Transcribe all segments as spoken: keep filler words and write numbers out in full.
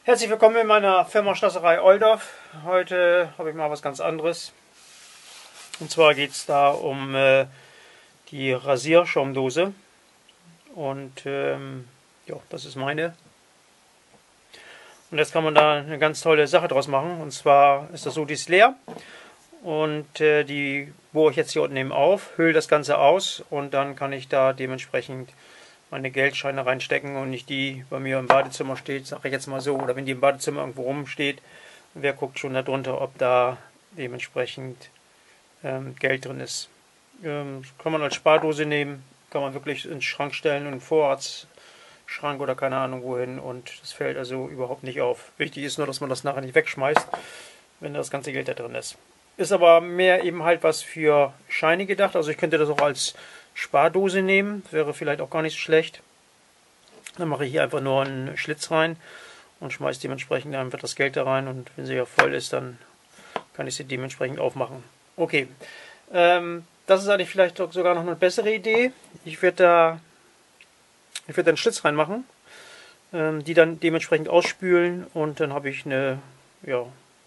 Herzlich willkommen in meiner Firma Schlosserei Oldorf. Heute habe ich mal was ganz anderes. Und zwar geht es da um äh, die Rasierschaumdose. Und ähm, ja, das ist meine. Und jetzt kann man da eine ganz tolle Sache draus machen. Und zwar ist das so, die ist leer. Und äh, die bohre ich jetzt hier unten eben auf, hülle das Ganze aus und dann kann ich da dementsprechend meine Geldscheine reinstecken und nicht die bei mir im Badezimmer steht, sage ich jetzt mal so, oder wenn die im Badezimmer irgendwo rumsteht, wer guckt schon darunter, ob da dementsprechend ähm, Geld drin ist. Ähm, kann man als Spardose nehmen, kann man wirklich in den Schrank stellen, in den Vorratsschrank oder keine Ahnung wohin, und das fällt also überhaupt nicht auf. Wichtig ist nur, dass man das nachher nicht wegschmeißt, wenn das ganze Geld da drin ist. Ist aber mehr eben halt was für Scheine gedacht, also ich könnte das auch als Spardose nehmen, wäre vielleicht auch gar nicht so schlecht. Dann mache ich hier einfach nur einen Schlitz rein und schmeiße dementsprechend einfach das Geld da rein, und wenn sie ja voll ist, dann kann ich sie dementsprechend aufmachen. Okay, ähm, das ist eigentlich vielleicht sogar noch eine bessere Idee. Ich werde da, ich werde da einen Schlitz reinmachen, ähm, die dann dementsprechend ausspülen, und dann habe ich eine, ja,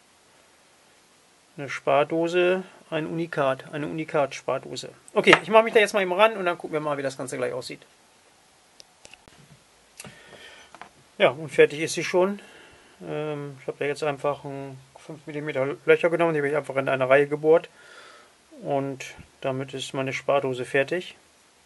eine Spardose, ein Unikat, eine Unikat-Spardose. Okay, ich mache mich da jetzt mal eben ran und dann gucken wir mal, wie das Ganze gleich aussieht. Ja, und fertig ist sie schon. Ähm, ich habe da jetzt einfach ein fünf Millimeter Löcher genommen, die habe ich einfach in eine Reihe gebohrt. Und damit ist meine Spardose fertig.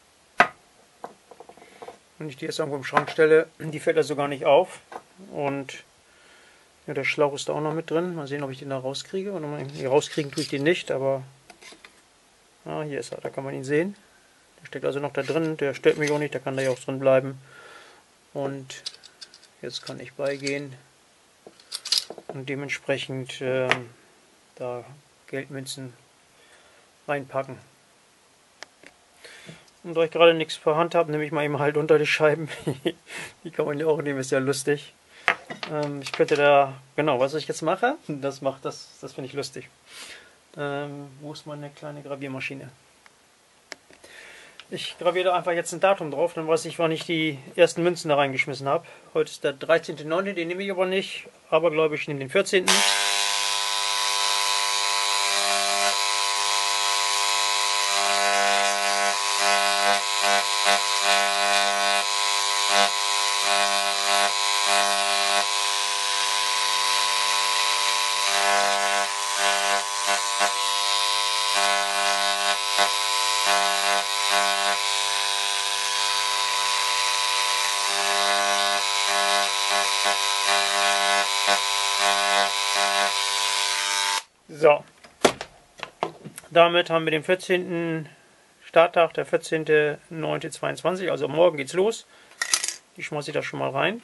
Wenn ich die jetzt irgendwo im Schrank stelle, die fällt also gar nicht auf. Und ja, der Schlauch ist da auch noch mit drin. Mal sehen, ob ich den da rauskriege. Und hier rauskriegen tue ich den nicht, aber ah, hier ist er, da kann man ihn sehen. Der steckt also noch da drin, der stört mich auch nicht, der kann da ja auch drin bleiben. Und jetzt kann ich beigehen und dementsprechend äh, da Geldmünzen reinpacken. Und da ich gerade nichts per Hand habe, nehme ich mal eben halt unter die Scheiben. Die kann man ja auch nehmen, ist ja lustig. Ähm, ich könnte da, genau, was ich jetzt mache, das macht das, das finde ich lustig. Ähm, wo ist meine kleine Graviermaschine? Ich graviere da einfach jetzt ein Datum drauf, dann weiß ich, wann ich die ersten Münzen da reingeschmissen habe. Heute ist der dreizehnte neunte, den nehme ich aber nicht, aber glaube ich, ich nehme den vierzehnten So, damit haben wir den vierzehnten Starttag, der vierzehnte neunte zweiundzwanzig, also morgen geht's los. Ich schmeiße das schon mal rein.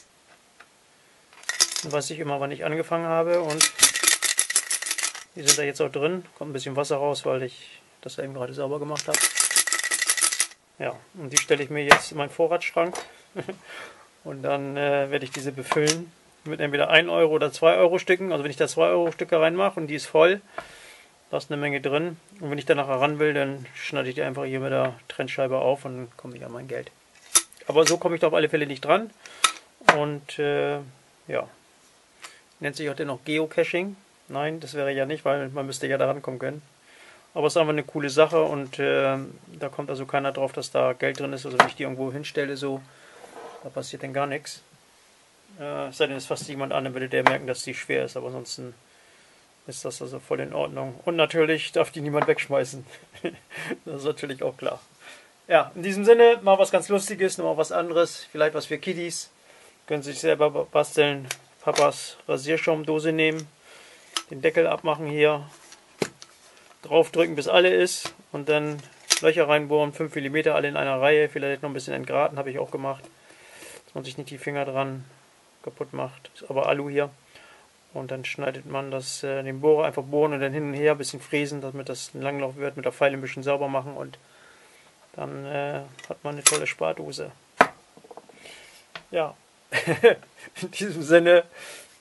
Dann weiß ich immer, wann ich angefangen habe, und die sind da jetzt auch drin. Kommt ein bisschen Wasser raus, weil ich das eben gerade sauber gemacht habe. Ja, und die stelle ich mir jetzt in meinen Vorratsschrank und dann äh, werde ich diese befüllen mit entweder ein Euro oder zwei Euro Stücken. Also wenn ich da zwei Euro Stücke reinmache und die ist voll, da ist eine Menge drin. Und wenn ich da nachher ran will, dann schneide ich die einfach hier mit der Trennscheibe auf und dann komme ich an mein Geld. Aber so komme ich da auf alle Fälle nicht dran. Und äh, ja, nennt sich auch dennoch Geocaching. Nein, das wäre ja nicht, weil man müsste ja da rankommen können. Aber es ist einfach eine coole Sache, und äh, da kommt also keiner drauf, dass da Geld drin ist. Also wenn ich die irgendwo hinstelle, so, da passiert dann gar nichts. Äh, es sei denn, es fasst jemand an, dann würde der merken, dass die schwer ist, aber ansonsten ist das also voll in Ordnung. Und natürlich darf die niemand wegschmeißen. Das ist natürlich auch klar. Ja, in diesem Sinne, mal was ganz Lustiges, nochmal was anderes, vielleicht was für Kiddies. Können sich selber basteln, Papas Rasierschaumdose nehmen, den Deckel abmachen hier, draufdrücken bis alle ist und dann Löcher reinbohren, fünf Millimeter, alle in einer Reihe, vielleicht noch ein bisschen entgraten, habe ich auch gemacht, dass man sich nicht die Finger dran kaputt macht, ist aber Alu hier. Und dann schneidet man das, äh, den Bohrer einfach bohren und dann hin und her ein bisschen fräsen, damit das ein Langlauf wird, mit der Feile ein bisschen sauber machen, und dann äh, hat man eine tolle Spardose. Ja, in diesem Sinne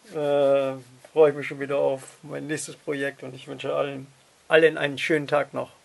äh, freue ich mich schon wieder auf mein nächstes Projekt, und ich wünsche allen, allen einen schönen Tag noch.